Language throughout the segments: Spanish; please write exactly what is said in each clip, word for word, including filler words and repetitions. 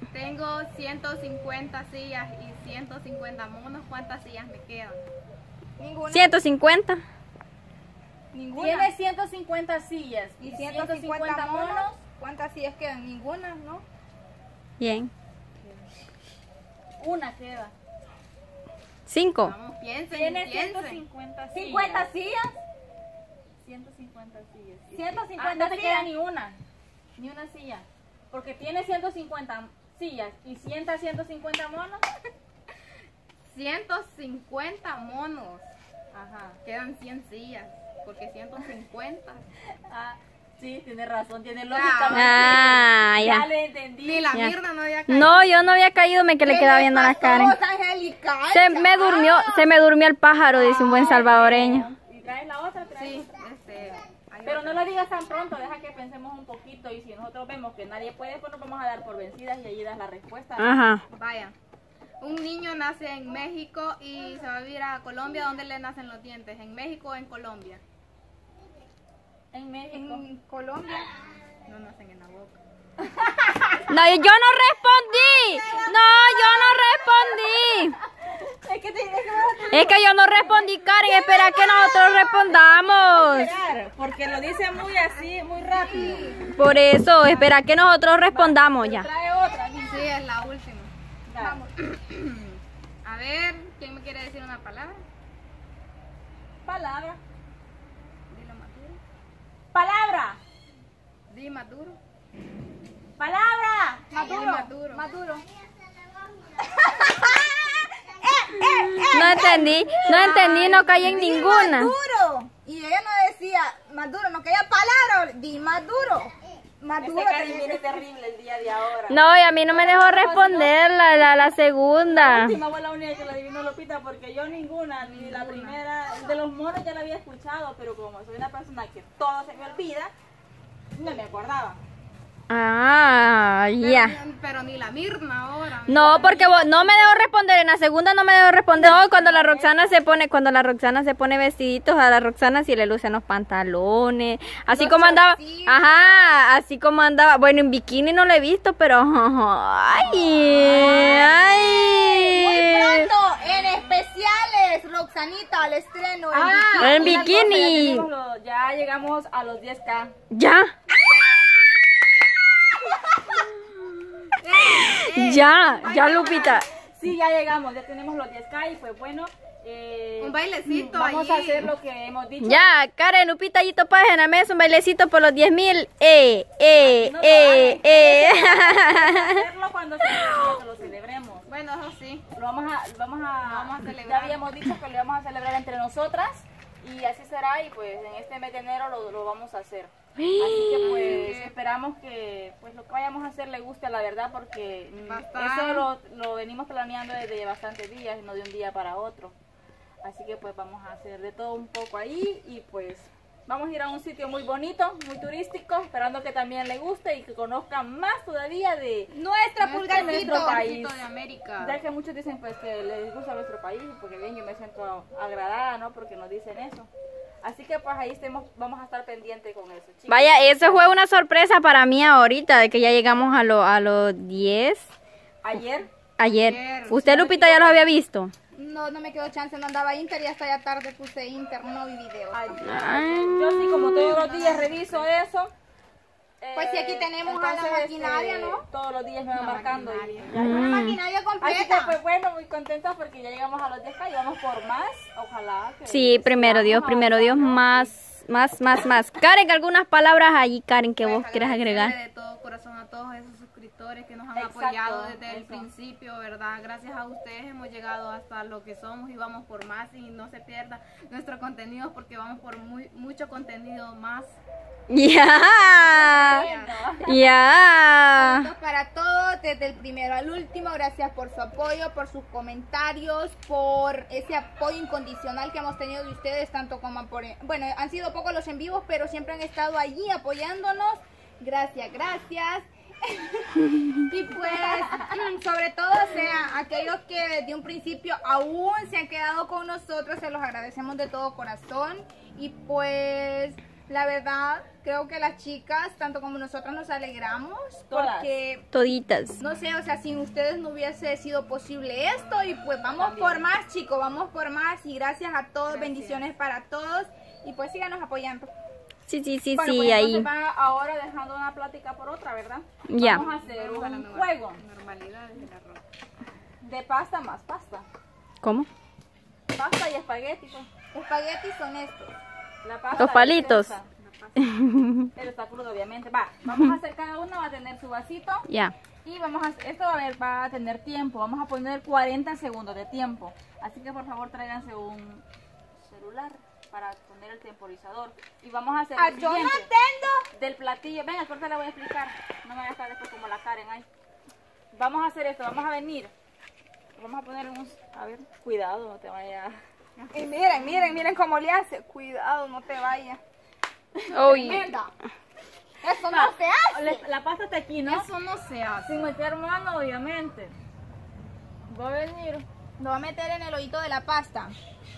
Tengo ciento cincuenta sillas y ciento cincuenta monos. ¿Cuántas sillas me quedan? Ninguna. ciento cincuenta. Ninguna. Tiene ciento cincuenta sillas y Y ciento ciento cincuenta cincuenta monos. monos. ¿Cuántas sillas quedan? Ninguna, ¿no? Bien. Una queda. cinco. Vamos, piensen, Tiene piensen. ciento cincuenta sillas. ¿cincuenta sillas? ciento cincuenta sillas. ciento Ah, cincuenta no te queda sillas. ni una. Ni una silla. Porque tiene ciento cincuenta sillas y ciento, ciento cincuenta monos. ciento cincuenta monos. Ajá. Quedan cien sillas. Porque ciento cincuenta. Ah, sí, tiene razón, tiene lógica. Ah, Marcelo. ya. Ya le entendí. Ni la Ya. Mirna no había caído. No, yo no había caído, me que le quedaba viendo la Karen. Voz angelical, Se me chaval. durmió, se me durmió el pájaro, dice un buen salvadoreño. Y traes la otra, traes Sí, otra. este. hay Pero otra. no lo digas tan pronto, deja que pensemos un poquito y si nosotros vemos que nadie puede, pues nos vamos a dar por vencidas y ahí das la respuesta. Ajá. Vaya. Un niño nace en México y se va a vivir a Colombia. ¿Dónde le nacen los dientes? ¿En México o en Colombia? En México. En Colombia. No nacen en la boca. No, yo no respondí. No, yo no respondí. Es que, te, es que vas a Es que yo no respondí, Karen. Espera que nosotros respondamos. esperar, porque lo dice muy así, muy rápido. Por eso, espera que nosotros respondamos ya. Trae otra. Sí, es la última. Vamos. A ver, ¿quién me quiere decir una palabra? Palabra. Dilo más duro. Palabra. Di más duro. Palabra. Di Maduro. más duro. Maduro. No entendí, no entendí, no caí en ninguna. Maduro. Y ella no decía Maduro, no quería palabra. Di Maduro. Maduro. Este Karin viene terrible el día de ahora. No, y a mí no me dejó responder la, la, la segunda. La última fue la única que la adivinó Lopita porque yo ninguna, ni la primera, de los monos ya la había escuchado, pero como soy una persona que todo se me olvida, no me acordaba. Ah, Pero, ya. ni- pero ni la Mirna ahora. No, porque vos- no me dejó responder, en la segunda no me dejó responder. No, cuando la Roxana se pone, cuando la Roxana se pone vestiditos, a la Roxana sí le lucen los pantalones, así Los como andaba, shortcitos. ajá, así como andaba, bueno, en bikini no lo he visto, pero, ay, Muy ay, pronto, en especiales, Roxanita, al estreno. en Ah, En una cosa, ya bikini. tenemos lo- Ya llegamos a los diez K. ya, ya, ya, Lupita. Sí, ya llegamos, ya tenemos los diez K y pues bueno. eh, Un bailecito Vamos allí. a hacer lo que hemos dicho. Ya, Karen, Lupita y Topaz en la mesa, un bailecito por los diez mil. Eh, eh, No lo eh, hagan. eh. Vamos a hacerlo cuando se- cuando lo celebremos. Bueno, eso sí. Lo vamos a, vamos a, Vamos a celebrar. Ya habíamos dicho que lo íbamos a celebrar entre nosotras y así será y pues en este mes de enero lo, lo vamos a hacer. Así que pues esperamos que pues lo que vayamos a hacer le guste a la verdad porque mm, Bastante. eso lo, lo venimos planeando desde bastantes días, no de un día para otro. Así que pues vamos a hacer de todo un poco ahí y pues vamos a ir a un sitio muy bonito, muy turístico, esperando que también le guste y que conozcan más todavía de Nuestra Nuestro pulgarcito. nuestro país. Pulgarcito de América. ya que muchos dicen pues que les gusta nuestro país, porque bien yo me siento agradada, ¿no? Porque nos dicen eso. Así que pues ahí estemos, vamos a estar pendientes con eso, chicos. Vaya, eso fue una sorpresa para mí ahorita, de que ya llegamos a los a los diez Ayer, ayer. Ayer. ¿Usted, Lupita, ya los había visto? No, no me quedó chance, no andaba Inter y hasta ya tarde puse Inter, no vi videos. ayer, ayer. Yo sí como todos los días reviso eso. Pues sí, aquí Eh, tenemos a la entonces, maquinaria, este, ¿no? Todos los días me van La marcando. Y, maquinaria. Una maquinaria así que completa. pues bueno, muy contenta porque ya llegamos a los diez K y vamos por más. Ojalá que Sí, primero Dios, sigamos primero Dios, avanzando. más, más, más, más. Karen, algunas palabras allí, Karen, que vos Pues, quieras agregar. agradecerle de todo corazón a todos esos suscriptores que nos han Exacto, apoyado desde el eso. principio, ¿verdad? Gracias a ustedes hemos llegado hasta lo que somos y vamos por más y no se pierda nuestro contenido porque vamos por muy, mucho contenido más. Ya, ya. Saludos para todos, desde el primero al último. Gracias por su apoyo, por sus comentarios, por ese apoyo incondicional que hemos tenido de ustedes, tanto como por... Bueno, han sido pocos los en vivos, pero siempre han estado allí apoyándonos. Gracias, gracias. Y pues, sobre todo, o sea, aquellos que desde un principio aún se han quedado con nosotros, se los agradecemos de todo corazón. Y pues... La verdad, creo que las chicas, tanto como nosotras, nos alegramos. Todas. Porque, Toditas. no sé, o sea, sin ustedes no hubiese sido posible esto. Y pues vamos También. por más, chicos, vamos por más. Y gracias a todos, Gracias. bendiciones para todos. Y pues síganos apoyando. Sí, sí, sí, Bueno, sí, pues ahí. entonces va ahora dejando una plática por otra, ¿verdad? Ya. Vamos a hacer Vamos a la un nueva juego normalidad del arroz. de pasta más pasta. ¿Cómo? Pasta y espagueti. Pues. Espaguetis son estos. La pasta Los palitos. es esa. Pero está crudo, obviamente. Va, vamos a hacer cada uno, va a tener su vasito. Ya. Y vamos a, esto va a, ver, va a tener tiempo. Vamos a poner cuarenta segundos de tiempo. Así que por favor tráiganse un celular para poner el temporizador. Y vamos a hacer Ah, el yo no siguiente. entiendo. Del platillo. Venga, ahorita le voy a explicar. No me voy a estar después como la Karen ahí. Vamos a hacer esto. Vamos a venir. Vamos a poner un... A ver, cuidado, no te vaya... Y miren, miren, miren cómo le hace. Cuidado, no te vayas. Uy. Mierda. Eso no se hace. La, la pasta está aquí, ¿no? Eso no se hace. Sin meter mano, obviamente. Va a venir. Lo va a meter en el hoyito de la pasta.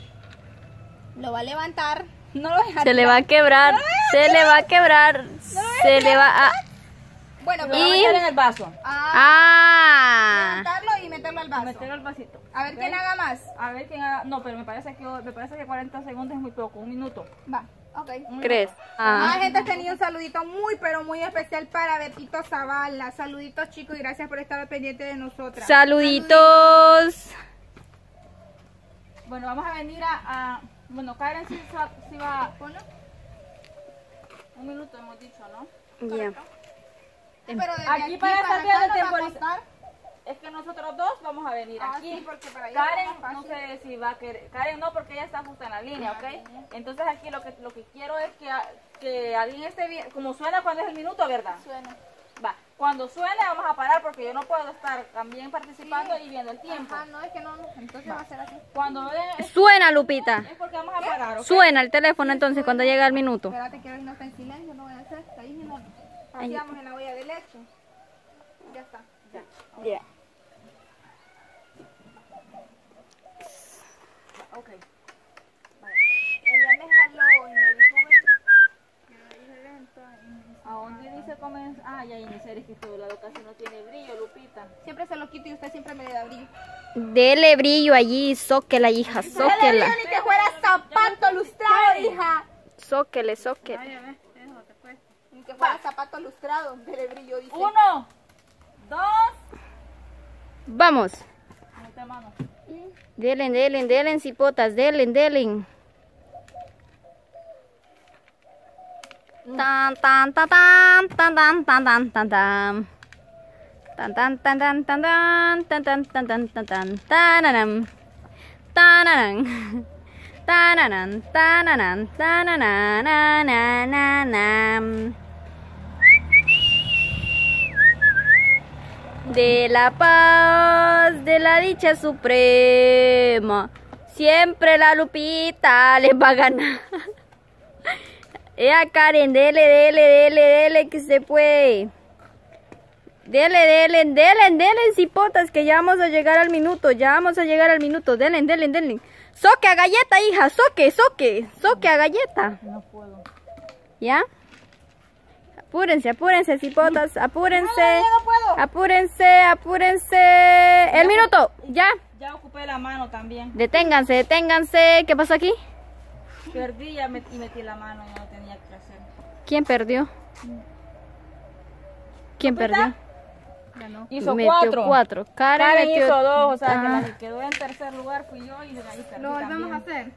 Lo va a levantar. No lo va a dejar Se le va a tirar. quebrar. Se le va a quebrar. Se le va a... Bueno, Lo pero va a Y- meter en el vaso. ah, Ah. levantarlo y meterlo al vaso. Meterlo al vasito. A ver ¿Ok? quién haga más. A ver quién haga. No, pero me parece que me parece que cuarenta segundos es muy poco, un minuto. Va, ok. Un ¿Crees? minuto. Ah, Ah. gente, tenía un saludito muy, pero muy especial para Betito Zavala. Saluditos, chicos, y gracias por estar al pendiente de nosotras. Saluditos. Bueno, vamos a venir a, a- bueno, Karen sí, sa- sí va. Ponlo. Un minuto hemos dicho, ¿no? Ya. Sí, pero desde Aquí para estar acá viendo nos el va a temporiza- costar. Es que nosotros dos vamos a venir Ah, aquí. sí, porque para allá Karen, está más no fácil. sé si va a querer. Karen no, porque ella está justo en la línea, ¿ok? Entonces aquí lo que lo que quiero es que, a- que alguien esté bien, como suena cuando es el minuto, ¿verdad? Suena. Va, cuando suene vamos a parar porque yo no puedo estar también participando y viendo el tiempo. Ajá, no, es que no, no, entonces va a ser así. Cuando vean es, Suena, Lupita. es porque vamos a parar, ¿ok? Suena el teléfono entonces cuando llega el minuto. Espérate, quiero no está en silencio, no voy a hacer. Ahí no. Hacíamos en la olla de leche. Ya está. Ya. Ok. Ella me jaló y me dijo, ven. ¿A dónde dice comenzar? Ah, ya iniciar, es que todo lado casi no tiene brillo, Lupita. Siempre se lo quito y usted siempre me le da brillo. Dele brillo allí, zóquela, hija, zóquela. Ni que fuera zapato lustrado, hija. Zóquele, zóquele. Ay, a ver, eso te cuesta. Ni que fuera zapato lustrado, dele brillo, dice. Uno, dos, Vamos. mete mano. Delen, delen, delen, cipotas, delen, delen. Tan, tan, tan, tan, tan, tan, tan, tan, tan, tan. Tan, tan, tan, tan, tan, tan, tan, tan, tan, tan, tan, tan, tananam. Tananan. Tananan, tananan, tananananananam. De la paz, de la dicha suprema, siempre la Lupita les va a ganar. Ea Karen, dele, dele, dele, dele, que se puede. Dele, dele, dele, dele, cipotas, que ya vamos a llegar al minuto, ya vamos a llegar al minuto. Dele, dele, dele. Soque a galleta, hija, soque, soque, soque a galleta. No puedo. ¿Ya? Apúrense, apúrense, cipotas, apúrense. no puedo. Apúrense, apúrense. El minuto, ya. Ya ocupé la mano también. Deténganse, deténganse. ¿Qué pasó aquí? Perdí ya met- y metí la mano y no tenía que hacer. ¿Quién perdió? ¿Quién perdió? Ganó. Hizo Metió cuatro. cuatro. Karen, Karen metió hizo dos, o sea, que Ah. la que quedó en tercer lugar fui yo y de ahí perdí Lo volvemos también. a hacer.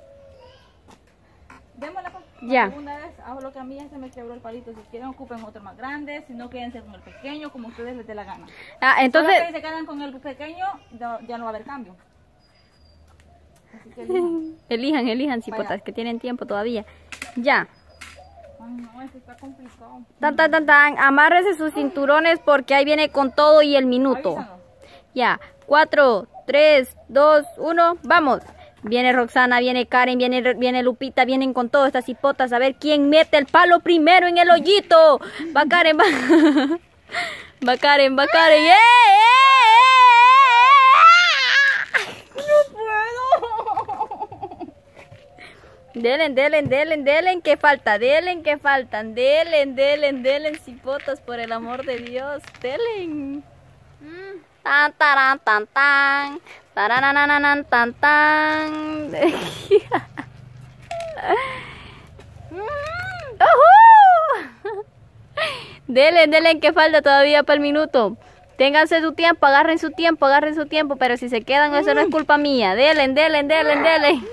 Démosle pues. Ya. Por segunda vez, hago lo que a mí ya se me quebró el palito. Si quieren ocupen otro más grande, si no quédense con el pequeño, como ustedes les dé la gana. Ah, Entonces, entonces, si se quedan con el pequeño, ya, ya no va a haber cambio. Así que elijan. elijan, elijan, cipotas, Vaya. que tienen tiempo todavía. Ya. Ay, no, es que está complicado. Tan, tan, tan, tan. Amárrese sus cinturones porque ahí viene con todo y el minuto. Avísanos. Ya. Cuatro, tres, dos, uno, vamos. Viene Roxana, viene Karen, viene, viene Lupita, vienen con todas estas cipotas a ver quién mete el palo primero en el hoyito. Va Karen, va. Va Karen, va Karen. ¡Eh, eh, eh! No puedo. Delen, delen, delen, delen, que falta, delen, que faltan, delen, delen, delen, cipotas, por el amor de Dios, delen. Mm. Tan, taran, tan, tan, taranananan, tan, tan. ¡Uhú! Delen, delen, que falta todavía para el minuto. Ténganse su tiempo, agarren su tiempo, agarren su tiempo, pero si se quedan, eso no es culpa mía. Delen, delen, delen, delen.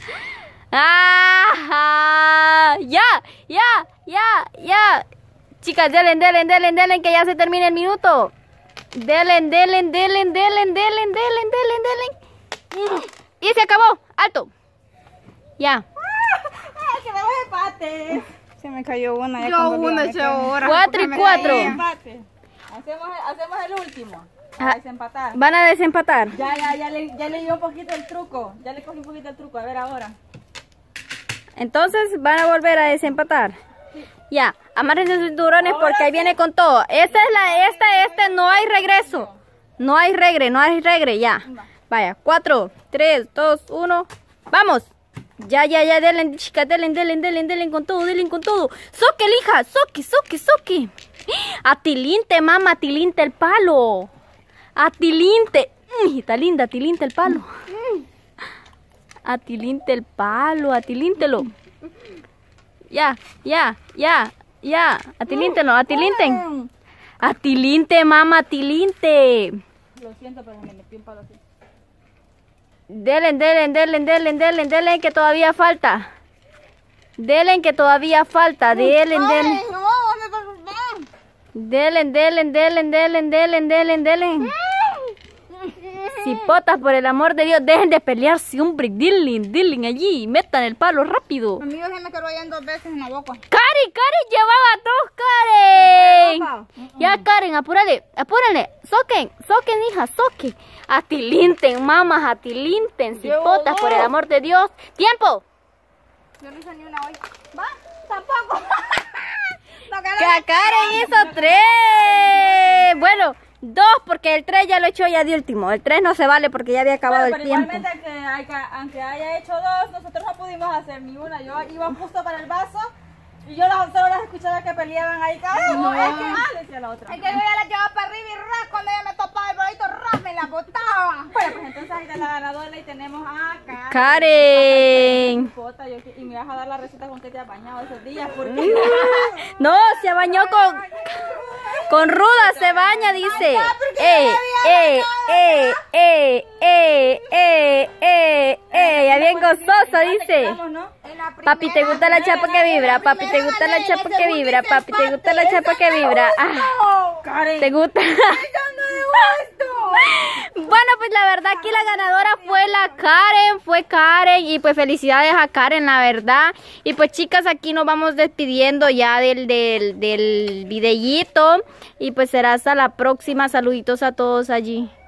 ¡Ah! ¡Ya! ¡Ya! ¡Ya! ¡Ya! Chicas, delen, delen, delen, delen, que ya se termina el minuto. Delen, delen, delen, delen, delen, delen, delen, delen. Y se acabó. ¡Alto! Ya. ¡Que damos empate! Se me cayó una. Ya Yo una, yo ahora. Cuatro y cuatro. Empate. Hacemos, hacemos el último. A Ah. desempatar. Van a desempatar. Ya, ya, ya le, ya le dio un poquito el truco. Ya le cogí un poquito el truco. A ver ahora. Entonces van a volver a desempatar. Ya, amárrense sus cinturones porque ahí viene con todo. Esta es la, esta, esta, no hay regreso. No hay regre, no hay regre, ya. Vaya, cuatro, tres, dos, uno. ¡Vamos! Ya, ya, ya, delen, chicas, delen, delen, delen, delen con todo, delen con todo. ¡Soque, lija! ¡Soque, soque, soque! ¡Atilinte, mamá! ¡Atilinte el palo! ¡Atilinte! Mm, está linda, atilinte el palo. Atilinte el palo, atilíntelo. Ya, ya, ya, ya. Atilíntelo, atilinten. Atilinte, mamá, atilinte. Lo siento, pero me metí un palo así. Delen, delen, delen, delen, delen, delen, que todavía falta. Delen, que todavía falta. Delen, delen. Delen, delen, delen, delen, delen, delen, delen. Cipotas, por el amor de Dios, dejen de pelearse, hombre. Dilen, dilen allí. Metan el palo rápido. Amigo, se me quedó ya dos veces en la boca. Karen, Karen, llevaba dos, Karen. Ya, Karen, apúrale, apúrale. Soquen, soquen, hija, soquen. Atilinten, mamas, atilinten, cipotas, por el amor de Dios. ¡Tiempo! Yo no hice ni una hoy. ¿Va? Tampoco. Que Karen hizo tres. Bueno, dos, porque el tres ya lo he hecho ya de último. El tres no se vale porque ya había acabado Bueno, el pero tiempo. igualmente, que hay que- aunque haya hecho dos, nosotros no pudimos hacer ni una. Yo iba justo para el vaso y yo las, solo las escuchaba que peleaban ahí. Cada uno. Es que ah, decía la otra. Es que yo ya la llevaba para arriba y ras, cuando ella me topaba el bolito, ras, me la botaba. Bueno, pues entonces ahí está la ganadora y tenemos a Karen. Karen. Cipota, yo que- y me vas a dar la receta con que te has bañado esos días porque No, se bañó con con ruda, se baña, dice. Eh, eh, eh, eh, eh, eh, eh, eh, ya bien gozosa, dice. Vamos, ¿no? En la Papi, ¿te gusta la chapa que vibra? Papi, ¿te gusta la chapa que vibra? Papi, ¿te gusta la chapa que vibra? Ah, Karen. ¿te gusta? Bueno, pues la verdad aquí la ganadora fue la Karen, fue Karen y pues felicidades a Karen, la verdad. Y pues chicas, aquí nos vamos despidiendo ya del, del, del videíto y pues será hasta la próxima. Saluditos a todos allí.